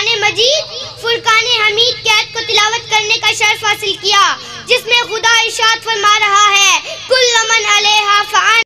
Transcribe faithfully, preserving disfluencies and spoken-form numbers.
कुरान मजीद फुरकान हमीद की आयत को तिलावत करने का शर्फ हासिल किया, जिसमें खुदा इरशाद फरमा रहा है, कुल्लु मन अलैहा फ़ान।